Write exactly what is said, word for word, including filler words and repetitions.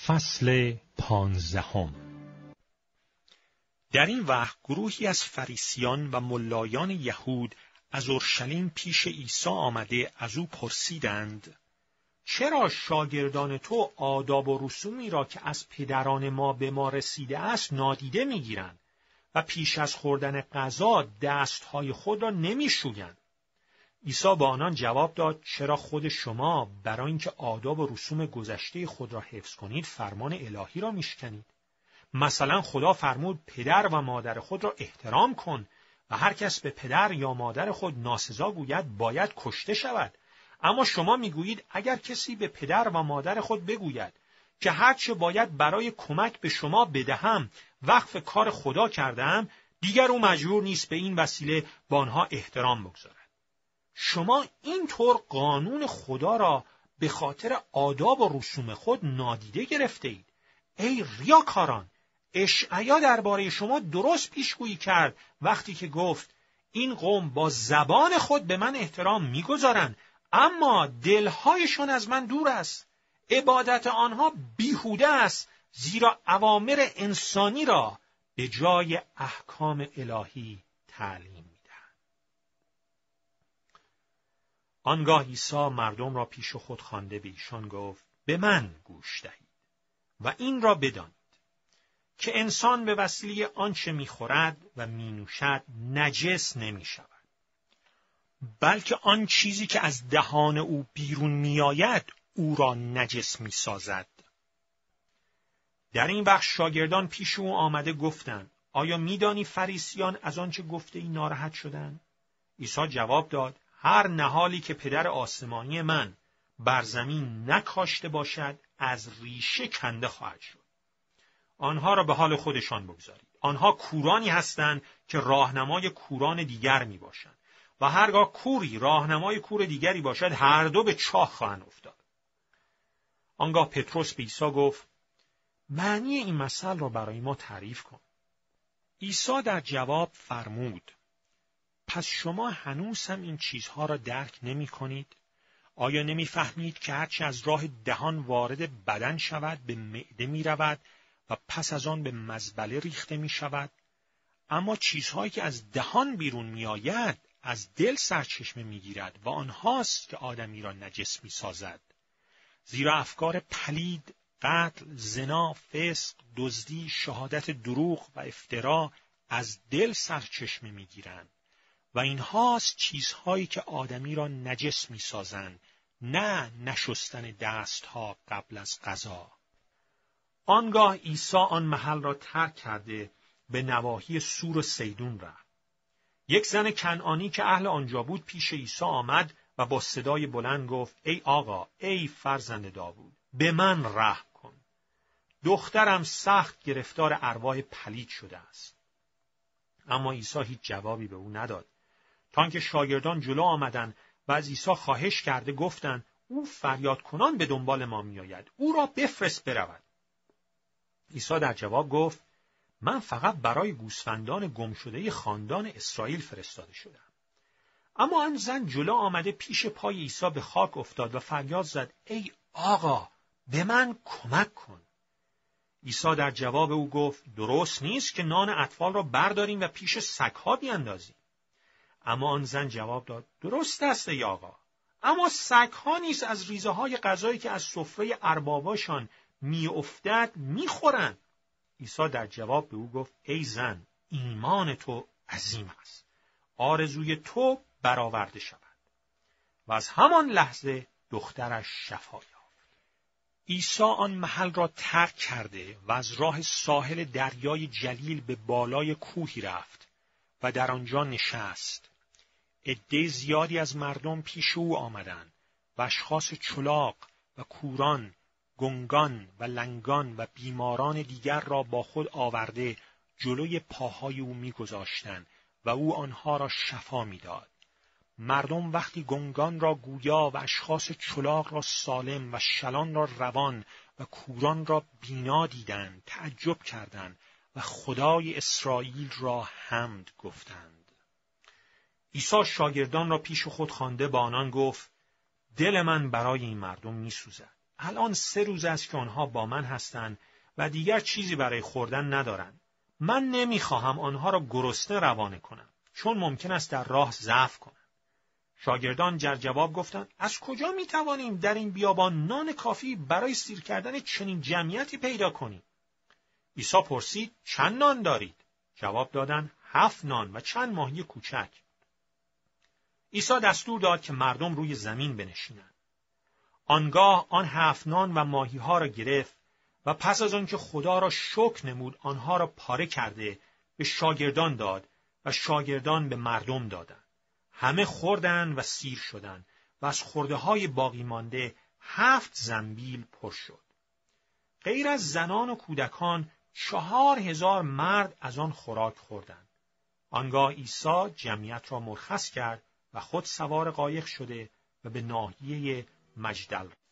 فصل پانزدهم. در این وقت گروهی از فریسیان و ملایان یهود از اورشلیم پیش عیسی آمده از او پرسیدند: چرا شاگردان تو آداب و رسومی را که از پدران ما به ما رسیده است نادیده می‌گیرند و پیش از خوردن غذا دستهای خود را نمی‌شویند؟ عیسی با آنان جواب داد: چرا خود شما برای اینکه آداب و رسوم گذشته خود را حفظ کنید فرمان الهی را میشکنید؟ مثلا خدا فرمود پدر و مادر خود را احترام کن و هر کس به پدر یا مادر خود ناسزا گوید باید کشته شود. اما شما میگویید اگر کسی به پدر و مادر خود بگوید که هرچه باید برای کمک به شما بدهم وقف کار خدا کردم، دیگر او مجبور نیست به این وسیله با آنها احترام بگذارد. شما اینطور قانون خدا را به خاطر آداب و رسوم خود نادیده گرفته اید. ای ریاکاران، اشعیا درباره شما درست پیشگویی کرد وقتی که گفت این قوم با زبان خود به من احترام می‌گذارند اما دلهایشان از من دور است. عبادت آنها بیهوده است، زیرا اوامر انسانی را به جای احکام الهی تعلیم می‌دهند. آنگاه عیسی مردم را پیش خود خوانده به ایشان گفت: به من گوش دهید و این را بدانید که انسان به وسیله آنچه می‌خورد و می‌نوشد نجس نمی‌شود، بلکه آن چیزی که از دهان او بیرون می‌آید او را نجس می‌سازد. در این وقت شاگردان پیش او آمده گفتند: آیا می‌دانی فریسیان از آنچه گفته ای ناراحت شدند؟ عیسی جواب داد: هر نهالی که پدر آسمانی من بر زمین نکاشته باشد از ریشه کنده خواهد شد. آنها را به حال خودشان بگذارید. آنها کورانی هستند که راهنمای کوران دیگر می باشند و هرگاه کوری راهنمای کور دیگری باشد هر دو به چاه خواهند افتاد. آنگاه پتروس به عیسی گفت: معنی این مثل را برای ما تعریف کن. عیسی در جواب فرمود: پس شما هنوز هم این چیزها را درک نمی کنید؟ آیا نمی فهمید که هرچه از راه دهان وارد بدن شود به معده می رود و پس از آن به مزبله ریخته می شود؟ اما چیزهایی که از دهان بیرون می آید از دل سرچشمه می گیرد و آنهاست که آدمی را نجس می سازد. زیرا افکار پلید، قتل، زنا، فسق، دزدی، شهادت دروغ و افترا از دل سرچشمه می گیرند و اینهاست چیزهایی که آدمی را نجس می سازند، نه نشستن دستها قبل از غذا. آنگاه عیسی آن محل را ترک کرده به نواحی سور و سیدون رفت. یک زن کنعانی که اهل آنجا بود پیش عیسی آمد و با صدای بلند گفت: ای آقا، ای فرزند داوود، به من رحم کن. دخترم سخت گرفتار ارواح پلید شده است. اما عیسی هیچ جوابی به او نداد. تا آنکه شاگردان جلو آمدند و از عیسی خواهش کرده گفتند: او فریاد کنان به دنبال ما میآید، او را بفرست برود. عیسی در جواب گفت: من فقط برای گوسفندان گم شده خاندان اسرائیل فرستاده شدم. اما آن زن جلو آمده پیش پای عیسی به خاک افتاد و فریاد زد: ای آقا، به من کمک کن. عیسی در جواب او گفت: درست نیست که نان اطفال را برداریم و پیش سگ‌ها بیاندازیم. اما آن زن جواب داد: درست است ای آقا، اما سگ‌ها نیز از ریزه‌های غذایی که از سفره ارباباشان میافتد میخورند. عیسی در جواب به او گفت: ای زن، ایمان تو عظیم است، آرزوی تو برآورده شود. و از همان لحظه دخترش شفا یافت. عیسی آن محل را ترک کرده و از راه ساحل دریای جلیل به بالای کوهی رفت و در آنجا نشست. عده زیادی از مردم پیش او آمدند و اشخاص چلاق و کوران، گنگان و لنگان و بیماران دیگر را با خود آورده جلوی پاهای او می‌گذاشتند و او آنها را شفا می‌داد. مردم وقتی گنگان را گویا و اشخاص چلاق را سالم و شلان را روان و کوران را بینا دیدند تعجب کردند و خدای اسرائیل را حمد گفتند. عیسی شاگردان را پیش خود خوانده با آنان گفت: دل من برای این مردم می‌سوزد. الان سه روز است که آنها با من هستند و دیگر چیزی برای خوردن ندارند. من نمیخواهم آنها را گرسنه روانه کنم، چون ممکن است در راه ضعف کنند. شاگردان در جواب گفتند: از کجا میتوانیم در این بیابان نان کافی برای سیر کردن چنین جمعیتی پیدا کنیم؟ عیسی پرسید: چند نان دارید؟ جواب دادند: هفت نان و چند ماهی کوچک. عیسی دستور داد که مردم روی زمین بنشینند. آنگاه آن هفت نان و ماهی ها را گرفت و پس از آن که خدا را شکر نمود آنها را پاره کرده به شاگردان داد و شاگردان به مردم دادند. همه خوردند و سیر شدند و از خورده های باقی مانده هفت زنبیل پر شد. غیر از زنان و کودکان چهار هزار مرد از آن خوراک خوردند. آنگاه عیسی جمعیت را مرخص کرد و خود سوار قایق شده و به ناحیه مجدل